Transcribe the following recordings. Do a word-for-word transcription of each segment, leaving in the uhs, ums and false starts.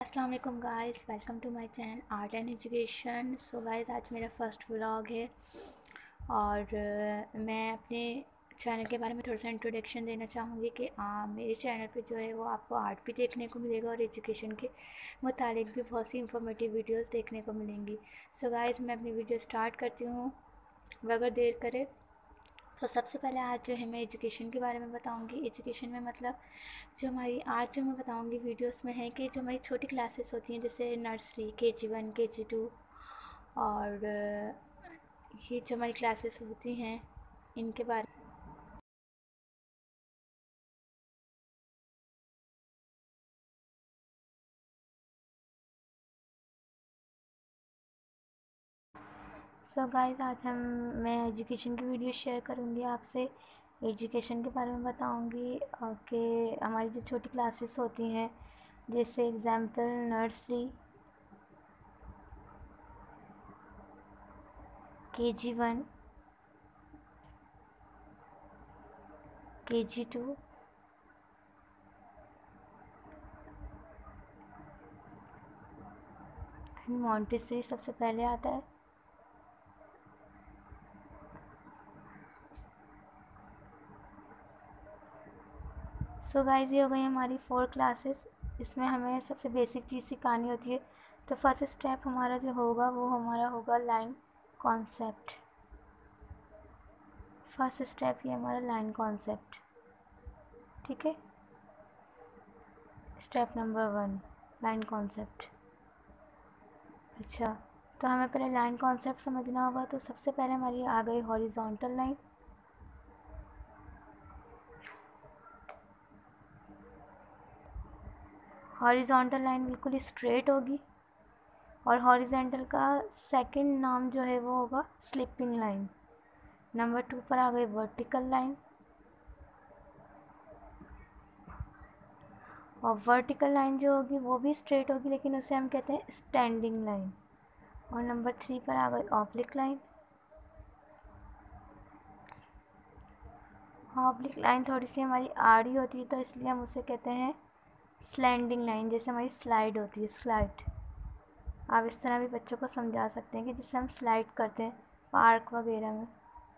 अस्सलाम वालेकुम guys, welcome to my channel art and education. So guys, आज मेरा फ़र्स्ट व्लॉग है और uh, मैं अपने चैनल के बारे में थोड़ा सा इंट्रोडक्शन देना चाहूँगी कि आ, मेरे चैनल पे जो है वो आपको आर्ट भी देखने को मिलेगा और एजुकेशन के मुतालिक भी बहुत सी इंफॉर्मेटिव वीडियोस देखने को मिलेंगी। सो गाइस, मैं अपनी वीडियो स्टार्ट करती हूँ बगैर देर करे। तो सबसे पहले आज जो है मैं एजुकेशन के बारे में बताऊंगी। एजुकेशन में मतलब जो हमारी आज जो मैं बताऊंगी वीडियोस में है कि जो हमारी छोटी क्लासेस होती हैं, जैसे नर्सरी, के जी वन, के जी टू और ये जो हमारी क्लासेस होती हैं इनके बारे सो गाइस, आज हम मैं एजुकेशन की वीडियो शेयर करूंगी आपसे। एजुकेशन के बारे में बताऊंगी कि हमारी जो छोटी क्लासेस होती हैं, जैसे एग्जांपल नर्सरी, के जी वन, के जी टू, एंड मॉन्टेसरी सबसे पहले आता है। सो गाइस, ये हो गई हमारी फोर क्लासेस। इसमें हमें सबसे बेसिक चीज़ सिखानी होती है। तो फर्स्ट स्टेप हमारा जो होगा वो हमारा होगा लाइन कॉन्सेप्ट। फर्स्ट स्टेप ये हमारा लाइन कॉन्सेप्ट, ठीक है। Step number one, line concept. अच्छा, तो हमें पहले लाइन कॉन्सेप्ट समझना होगा। तो सबसे पहले हमारी आ गई हॉरिजॉन्टल लाइन। हॉरिजॉन्टल लाइन बिल्कुल स्ट्रेट होगी और हॉरिजॉन्टल का सेकंड नाम जो है वो होगा स्लिपिंग लाइन। नंबर टू पर आ गई वर्टिकल लाइन, और वर्टिकल लाइन जो होगी वो भी स्ट्रेट होगी, लेकिन उसे हम कहते हैं स्टैंडिंग लाइन। और नंबर थ्री पर आ गई ऑब्लिक लाइन। ऑब्लिक लाइन थोड़ी सी हमारी आड़ी होती है, तो इसलिए हम उसे कहते हैं स्लैंडिंग लाइन, जैसे हमारी स्लाइड होती है, स्लाइड। आप इस तरह भी बच्चों को समझा सकते हैं कि जिससे हम स्लाइड करते हैं पार्क वगैरह में।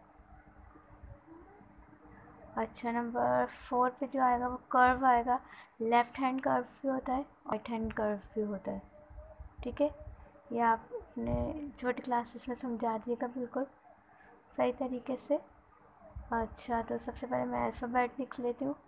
अच्छा, नंबर फोर पे जो आएगा वो कर्व आएगा। लेफ़्ट हैंड कर्व भी होता है, राइट हैंड कर्व भी होता है, ठीक है। ये आपने छोटी क्लासेस में समझा दिएगा बिल्कुल सही तरीके से। अच्छा, तो सबसे पहले मैं अल्फ़ाबेट लिख लेती हूँ।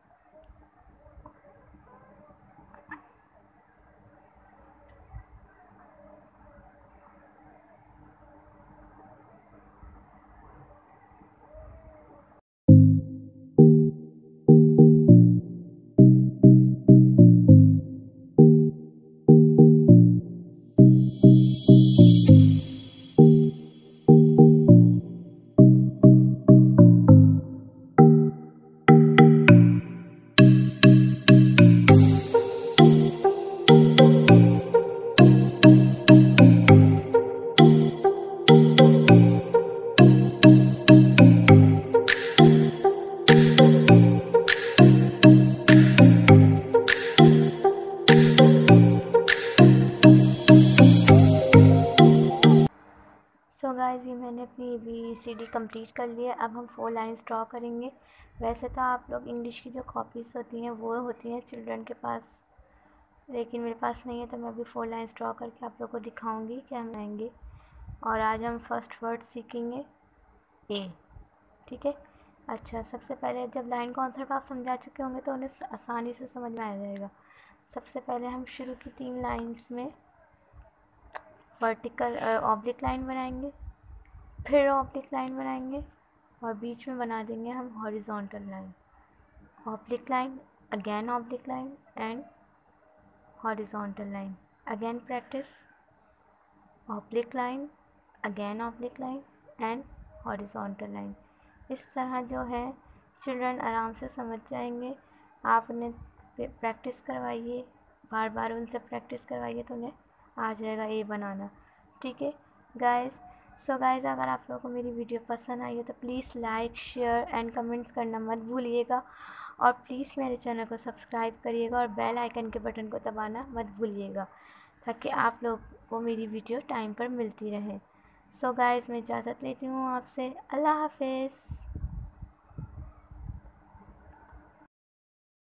सो गाइस, ये मैंने अपनी बी सी डी कंप्लीट कर लिया। अब हम फोर लाइंस ड्रॉ करेंगे। वैसे तो आप लोग इंग्लिश की जो कॉपीज़ होती हैं वो होती हैं चिल्ड्रन के पास, लेकिन मेरे पास नहीं है, तो मैं अभी फोर लाइंस ड्रॉ करके आप लोग को दिखाऊंगी कि हम आएंगे। और आज हम फर्स्ट वर्ड सीखेंगे ए, ठीक है। अच्छा, सबसे पहले जब लाइन कॉन्सेप्ट आप समझा चुके होंगे तो उन्हें आसानी से समझ में आ जाएगा। सबसे पहले हम शुरू की तीन लाइंस में वर्टिकल ऑब्लिक लाइन बनाएंगे, फिर ऑब्लिक लाइन बनाएंगे और बीच में बना देंगे हम horizontal line. Oblique line, again oblique line and horizontal line. Again practice, oblique line, again oblique line and horizontal line. इस तरह जो है चिल्ड्रन आराम से समझ जाएंगे। आप उन्हें प्रैक्टिस करवाइए, बार बार उनसे प्रैक्टिस करवाइए तो उन्हें आ जाएगा ए बनाना, ठीक है गाइस। सो गाइस, अगर आप लोगों को मेरी वीडियो पसंद आई है तो please like, share and comments करना मत भूलिएगा। और प्लीज़ मेरे चैनल को सब्सक्राइब करिएगा और बेल आइकन के बटन को दबाना मत भूलिएगा, ताकि आप लोग को मेरी वीडियो टाइम पर मिलती रहे। सो गाइस, मैं इजाज़त लेती हूँ आपसे। अल्लाह हाफ़िज़।